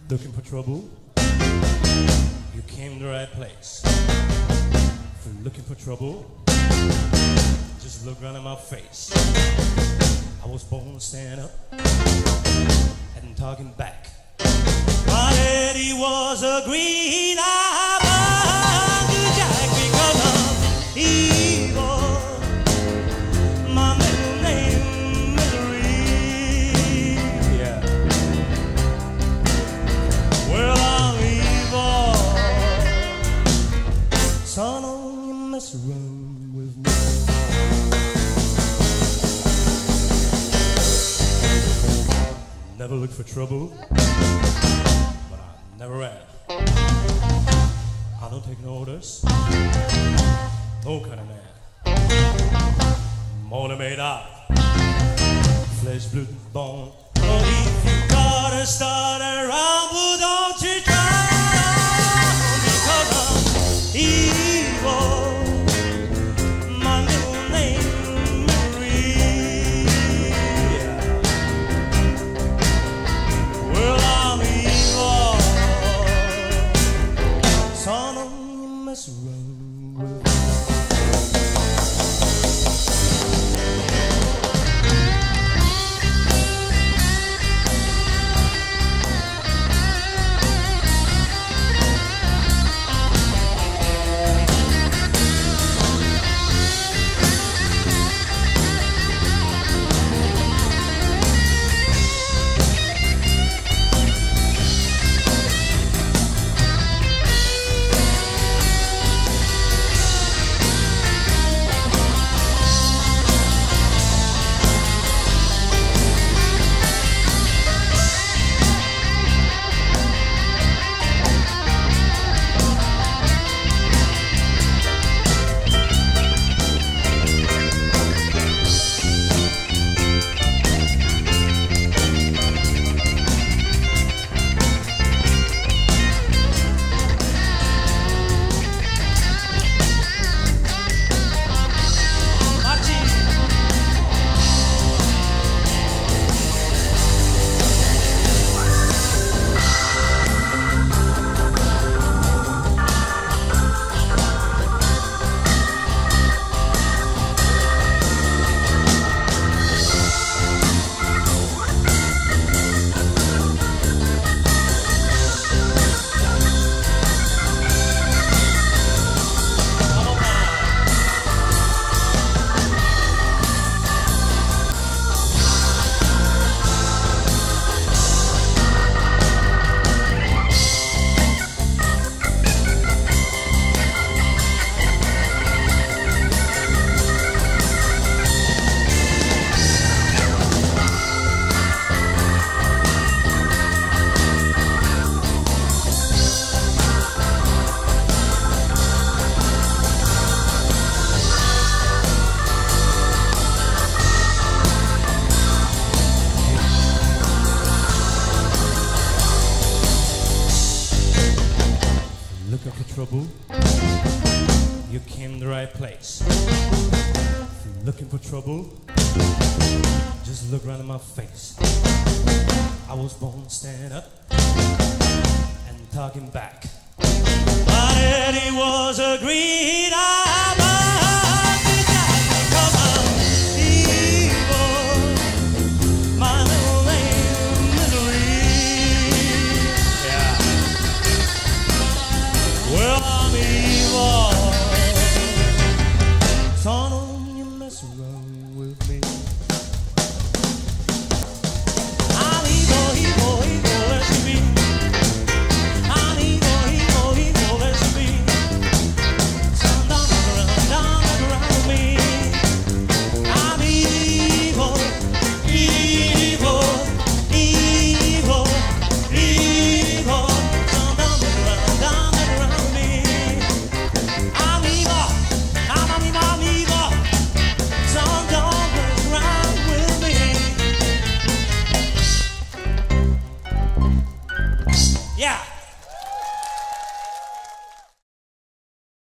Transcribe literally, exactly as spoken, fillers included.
Looking for trouble? You came to the right place. If you're looking for trouble, just look right in my face. I was born to stand up and talking back. My daddy was a green-eyed monkey jack because of evil. My middle name, Misery. Yeah. Well, I'm evil. Son, don't you mess around with me. Never look for trouble, but I never ran. I don't take no orders, no kind of man. More made out, flesh, blood, and bone. But if you gotta start around, well, don't you try, because I'm evil. My middle name, Mary. Yeah. Well, I'm evil. Son, don't you mess around with me. Looking for trouble? You came to the right place. If you're looking for trouble, just look right in my face. I was born to stand up and talking back. My daddy was a green